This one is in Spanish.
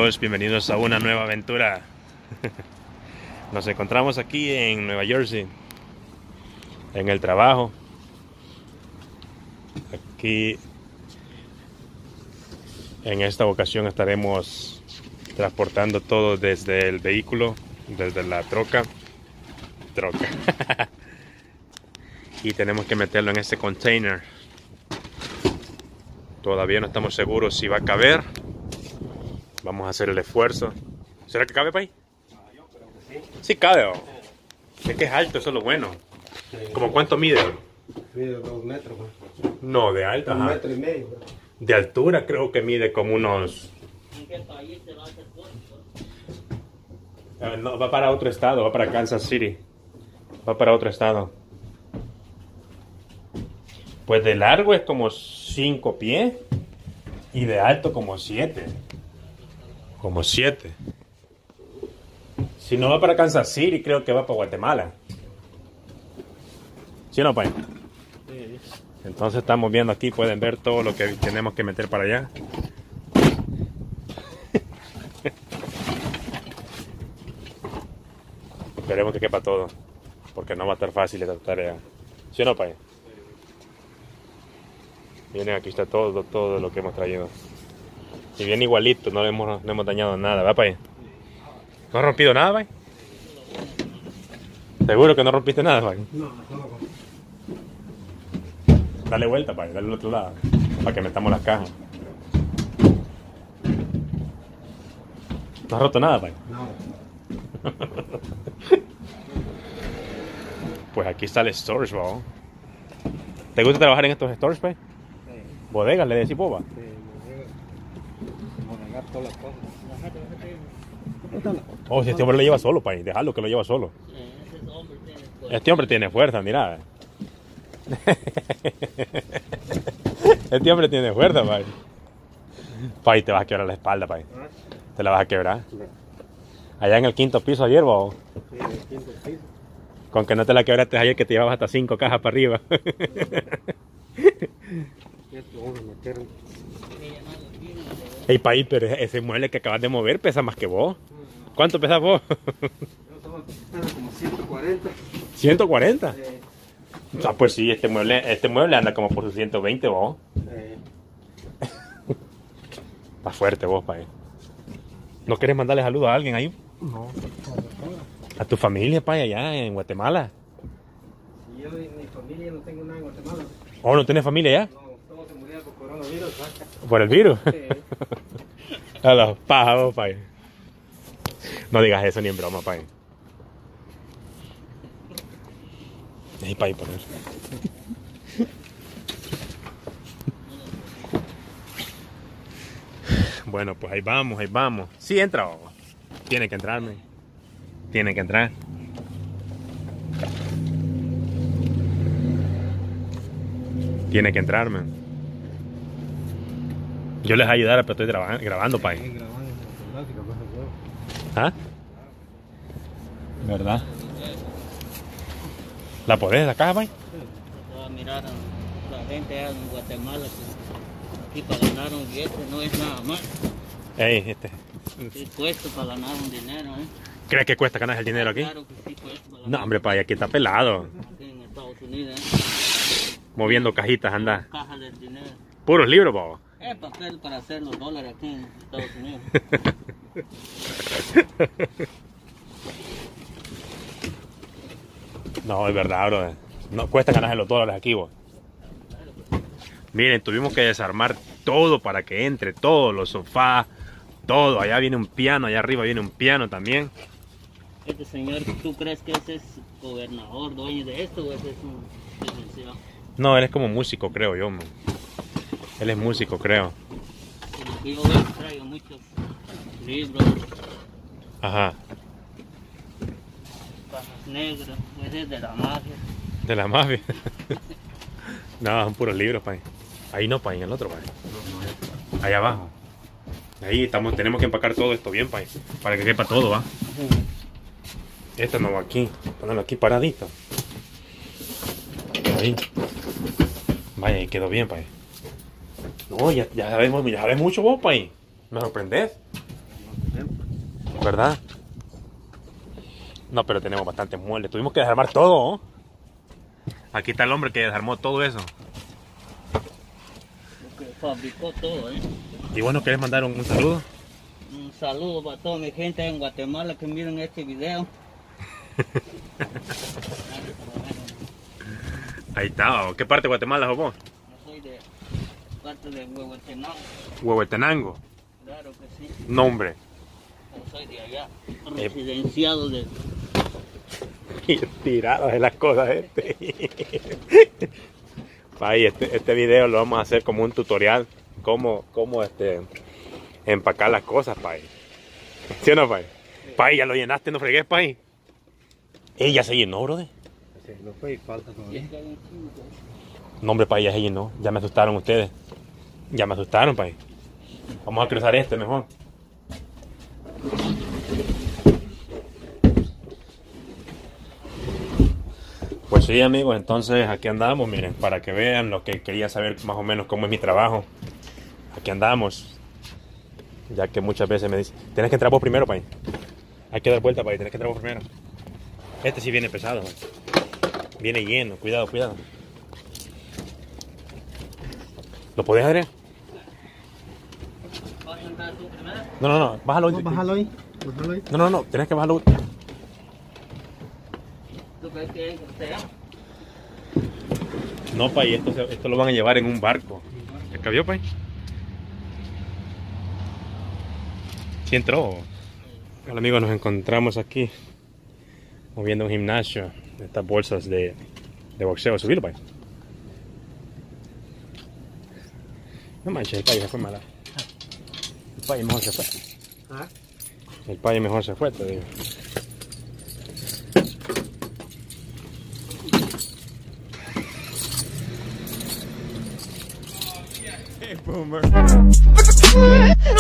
amigos, bienvenidos a una nueva aventura. Nos encontramos aquí en Nueva Jersey, en el trabajo. Aquí, en esta ocasión estaremos transportando todo desde el vehículo, desde la troca. Y tenemos que meterlo en este container. Todavía no estamos seguros si va a caber. Vamos a hacer el esfuerzo. ¿Será que cabe, Pai? Yo creo que sí. Sí cabe, ¿o? Es que es alto, eso es lo bueno. Sí. ¿Cómo cuánto mide? Mide 2 metros más. No, de alta. Un Ajá. metro y medio. ¿Verdad? De altura creo que mide como unos... ¿En qué país se va a hacer puerto? no, va para otro estado, va para Kansas City. Va para otro estado. Pues de largo es como 5 pies y de alto como 7. Como 7. Si no va para Kansas City, creo que va para Guatemala. ¿Sí o no, Pai? Sí. Entonces estamos viendo aquí, pueden ver todo lo que tenemos que meter para allá. Esperemos que quepa todo, porque no va a estar fácil esta tarea. ¿Sí o no, Pai? Miren, aquí está todo lo que hemos traído. Y bien igualito, no hemos dañado nada, ¿verdad, Pai? ¿No has rompido nada, Pai? ¿Seguro que no rompiste nada, Pai? No, no. Dale vuelta, Pai, dale al otro lado, para que metamos las cajas. ¿No has roto nada, Pai? No. Pues aquí está el storage, ¿no? ¿Te gusta trabajar en estos stores, Pai? Sí. Bodegas, le decís boba. Sí, bodegar todas las cosas. Oh, si este hombre lo lleva solo, Pai, déjalo que lo lleva solo. Ese hombre tiene fuerza. Este hombre tiene fuerza, mira. Este hombre tiene fuerza, Pai. Pai, te vas a quebrar la espalda, Pai. Te la vas a quebrar. Allá en el 5º piso ayer, ¿no? Sí, el quinto piso. Con que no te la quebraste ayer, que te llevabas hasta 5 cajas para arriba. Esto vamos a meter. Ey, Pai, pero ese mueble que acabas de mover pesa más que vos. ¿Cuánto pesas vos? Era como 140. 140. Sí. Ah, pues sí, este mueble anda como por sus 120, vos. Está fuerte vos, Pai. ¿No quieres mandarle saludos a alguien ahí? No. A tu familia, Pai, allá en Guatemala. Yo y mi familia no tengo nada en Guatemala. ¿Oh, no tienes familia allá? No, todos se murieron por coronavirus. ¿Por el virus? Sí. A los pájaros, Pai. No digas eso ni en broma, Pai. Ey, Pai, poner. Bueno, pues ahí vamos, ahí vamos. Sí, entra. Oh. Tiene que entrarme. Tiene que entrar. Tiene que entrarme. Yo les ayudaré, pero estoy grabando, Pai. Ahí grabando en la temática, pues, el huevo. ¿Ah? ¿Verdad? ¿La podés la caja, Pai? Se va a mirar a la gente allá en Guatemala que aquí para ganar un billete no es nada más. Ey, Sí, cuesta para ganar un dinero, ¿eh? ¿Crees que cuesta ganar el dinero aquí? Claro que sí cuesta para No, ganar. hombre, Pai, aquí está pelado. Aquí en Estados Unidos, Moviendo cajitas, anda. caja del dinero. Puros libros, bobo. Es papel para hacer los dólares aquí en Estados Unidos. No, es verdad, bro. No cuesta ganarse los dólares aquí, vos. Miren, tuvimos que desarmar todo para que entre, todos los sofás, todo. Allá viene un piano, allá arriba viene un piano también. Este señor, ¿tú crees que ese es gobernador, dueño de esto o ese es un licenciado? No, él es como músico, creo yo, man. Él es músico, creo. Porque yo veo que traigo muchos libros, Ajá. cajas negras, ese es de la mafia. De la mafia. No, son puros libros, Pai. Ahí no, Pai, en el otro, Pai. Allá abajo. Ahí tenemos que empacar todo esto bien, Pai. Para que quepa todo, ¿va? Este no va aquí. Ponerlo aquí paradito. Ahí. Vaya, ahí quedó bien, Pai. No, ya sabes mucho vos, Pai. Me sorprendés. ¿Verdad? No, pero tenemos bastantes muebles. Tuvimos que desarmar todo, ¿no? Aquí está el hombre que desarmó todo eso. Que fabricó todo, ¿eh? Y bueno, ¿quieres mandar un saludo? Un saludo para toda mi gente en Guatemala que miren este video. Ahí está. ¿Qué parte de Guatemala sos vos? Yo soy de parte de Huehuetenango. Huehuetenango. Claro que sí. Nombre. Yo soy de allá, residenciado de... Tirados de las cosas Pai, este video lo vamos a hacer como un tutorial. Cómo empacar las cosas, pai. ¿Sí o no, pai? Sí. Pai, ya lo llenaste, no fregues, pai. Ya se llenó, brother. Sí, no fue y falta todavía. No, hombre, pai, ya se llenó. Ya me asustaron ustedes. Ya me asustaron, pai. Vamos a cruzar este mejor. Pues sí, amigos, entonces aquí andamos, miren, para que vean lo que quería saber más o menos cómo es mi trabajo. Aquí andamos, ya que muchas veces me dicen, tienes que entrar vos primero, pai. Hay que dar vuelta, pai, tienes que entrar vos primero. Este sí viene pesado, pai. Viene lleno, cuidado, cuidado. ¿Lo podés, Adrián? ¿Vas a entrar tú primero? No, bájalo. No, bájalo ahí. Bájalo ahí. No, tienes que bajarlo. ¿Tú crees que sea? No, pai, esto lo van a llevar en un barco. ¿Te cabió, pai? Sí entró. Hola, amigos, nos encontramos aquí moviendo un gimnasio. Estas bolsas de boxeo. Subilo, pai. No manches, el pai se fue mala. El pai mejor se fue. ¿Ah? El pai mejor se fue, te digo. Hey, boomer.